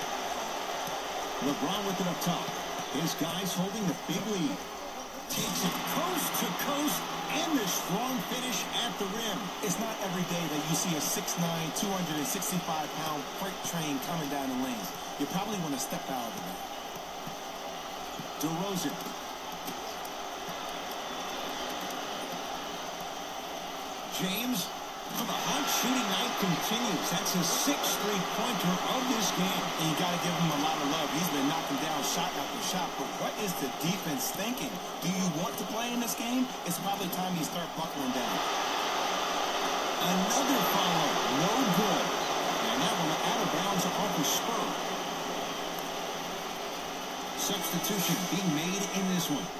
LeBron with it up top. His guys holding the big lead. Takes it coast to coast, and the strong finish at the rim. It's not every day that you see a six nine, two hundred sixty-five pound freight train coming down the lanes. You probably want to step out of the way. DeRozan. James, well, the hot shooting night continues. That's his sixth three-pointer of this game. And you got to give him a lot of love. He's been knocking down shot after shot. But what is the defense thinking? Do you want to play in this game? It's probably time you start buckling down. Another follow, no good. And that one out of bounds off the Spur. Substitution being made in this one.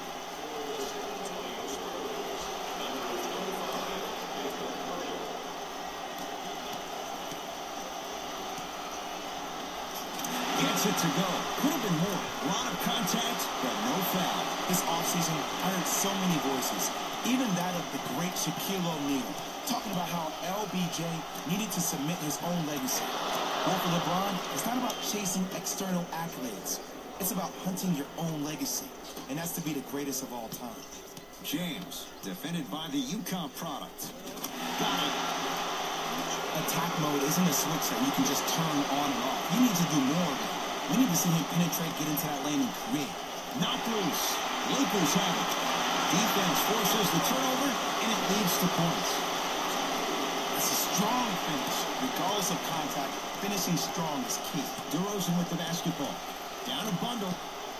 Gets it to go. Could have been more. A lot of contact, but no foul. This offseason, I heard so many voices, even that of the great Shaquille O'Neal, talking about how L B J needed to submit his own legacy. Well, for LeBron, it's not about chasing external accolades. It's about hunting your own legacy, and that's to be the greatest of all time. James, defended by the UConn product. Got it. Attack mode isn't a switch that you can just turn on and off. You need to do more of it. We need to see him penetrate, get into that lane, and create. Knocked loose. Lakers have it. Defense forces the turnover, and it leads to points. It's a strong finish. Regardless of contact, finishing strong is key. DeRozan with the basketball. Down a bundle.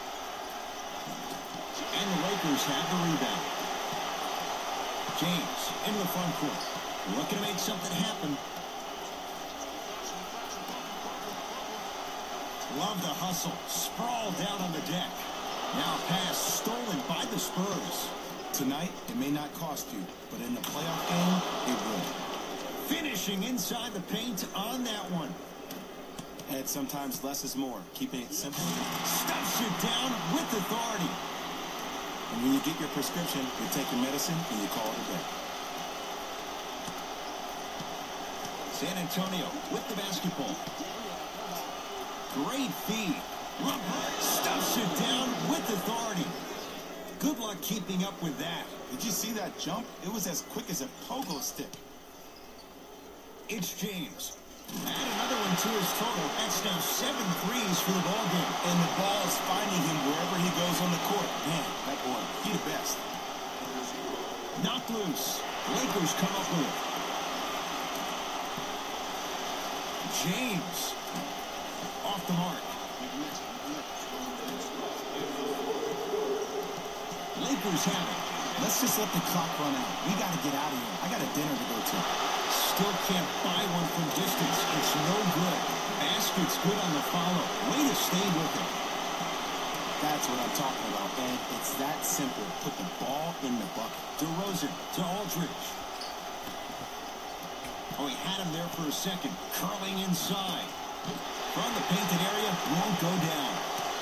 And the Lakers have the rebound. James into the front court. Looking to make something happen. Love the hustle. Sprawl down on the deck. Now pass stolen by the Spurs. Tonight, it may not cost you, but in the playoff game, it will. Finishing inside the paint on that one. And sometimes less is more. Keeping it simple. Stuffs it down with authority. And when you get your prescription, you take your medicine and you call it a day. San Antonio with the basketball. Great feed. Stuffs it down with authority. Good luck keeping up with that. Did you see that jump? It was as quick as a pogo stick. It's James. Add another one to his total. That's now seven threes for the ball game. And the ball is finding him wherever he goes on the court. Man, that boy, he the best. Knocked loose. Lakers come up with it. James. Off the mark. Lakers have it. Let's just let the clock run out. We got to get out of here. I got a dinner to go to. Still can't buy one from distance. It's no good. Basket's good on the follow. Way to stay with it. That's what I'm talking about, man. It's that simple. Put the ball in the bucket. DeRozan to Aldridge. Oh, he had him there for a second. Curling inside. From the painted area, won't go down.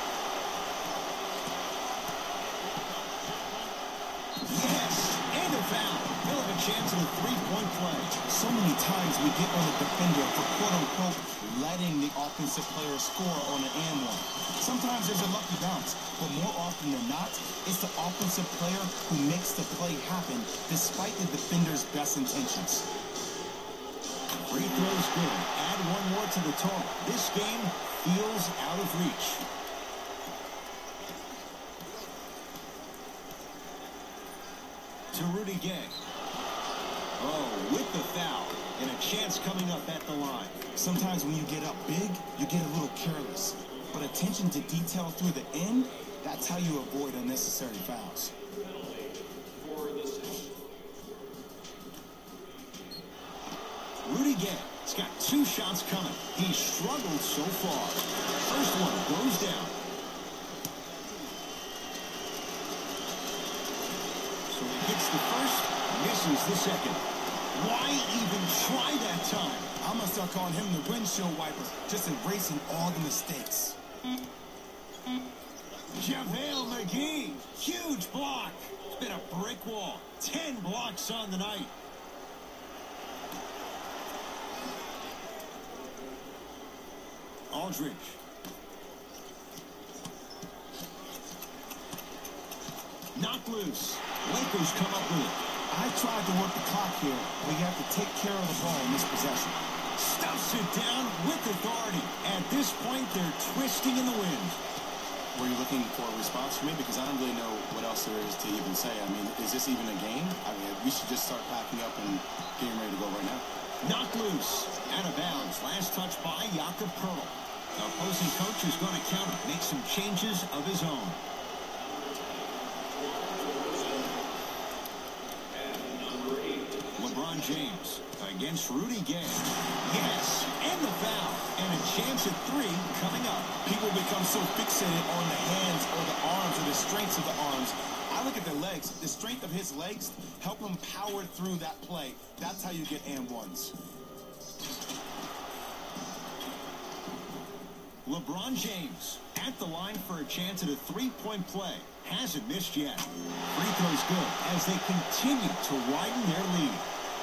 Yes, and a foul. He'll have a chance at a three-point play. So many times we get on the defender for quote-unquote letting the offensive player score on an and one. Sometimes there's a lucky bounce, but more often than not, it's the offensive player who makes the play happen despite the defender's best intentions. Free throws good. Add one more to the total. This game feels out of reach. Rudy Gay. Oh, with the foul. And a chance coming up at the line. Sometimes when you get up big, you get a little careless. But attention to detail through the end, that's how you avoid unnecessary fouls. Rudy Gay has got two shots coming. He struggled so far. First one goes down. So he hits the first, misses the second. Why even try that time? I'm going to start calling him the windshield wiper, just erasing all the mistakes. JaVale McGee, huge block. It's been a brick wall. Ten blocks on the night. Aldridge. Knocked loose. Lakers come up with it. I tried to work the clock here, but you have to take care of the ball in this possession. Stuffs it down with authority. At this point, they're twisting in the wind. Were you looking for a response from me? Because I don't really know what else there is to even say. I mean, is this even a game? I mean, we should just start packing up and getting ready to go right now. Knocked loose. Out of bounds. Last touch by Jakob Poeltl. The opposing coach is going to counter, make some changes of his own. LeBron James against Rudy Gay. Yes, and the foul. And a chance at three coming up. People become so fixated on the hands or the arms or the strengths of the arms. I look at the legs. The strength of his legs help him power through that play. That's how you get and ones. LeBron James at the line for a chance at a three-point play. Hasn't missed yet. Free throw's good as they continue to widen their lead.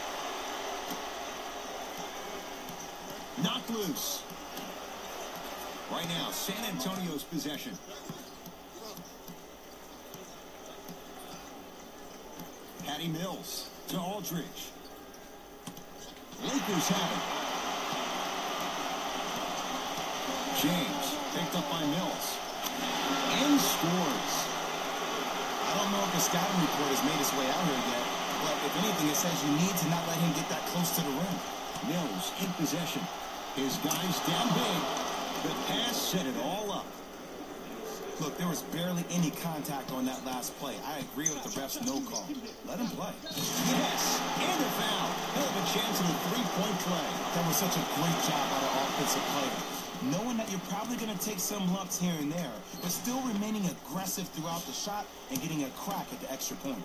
Knocked loose. Right now, San Antonio's possession. Patty Mills to Aldridge. Lakers have it. James picked up by Mills. And scores. I don't know if the scouting report has made its way out here yet, but if anything, it says you need to not let him get that close to the rim. Mills in possession. His guys down big. The pass set it all up. Look, there was barely any contact on that last play. I agree with the ref's no call. Let him play. Yes, and a foul. He'll have a chance at a three-point play. That was such a great job by the offensive player. Knowing that you're probably going to take some lumps here and there, but still remaining aggressive throughout the shot and getting a crack at the extra point.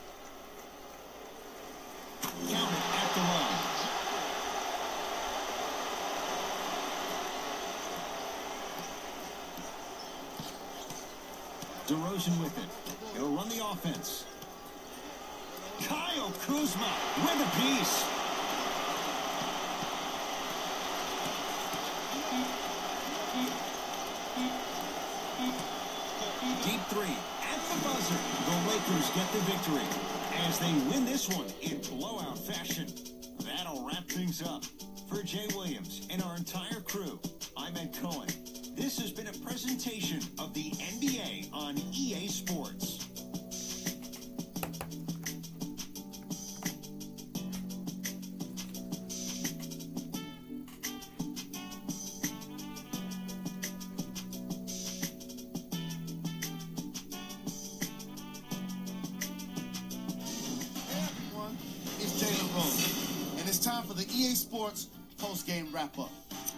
Count it at the line. DeRozan with it. He'll run the offense. Kyle Kuzma with a piece. Deep three at the buzzer. The Lakers get the victory as they win this one in blowout fashion. That'll wrap things up. For Jay Williams and our entire crew, I'm Ed Cohen. This has been a presentation of the N B A on E A Sports. Time for the E A Sports post-game wrap-up.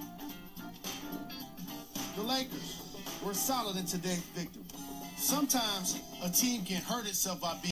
The Lakers were solid in today's victory. Sometimes a team can hurt itself by being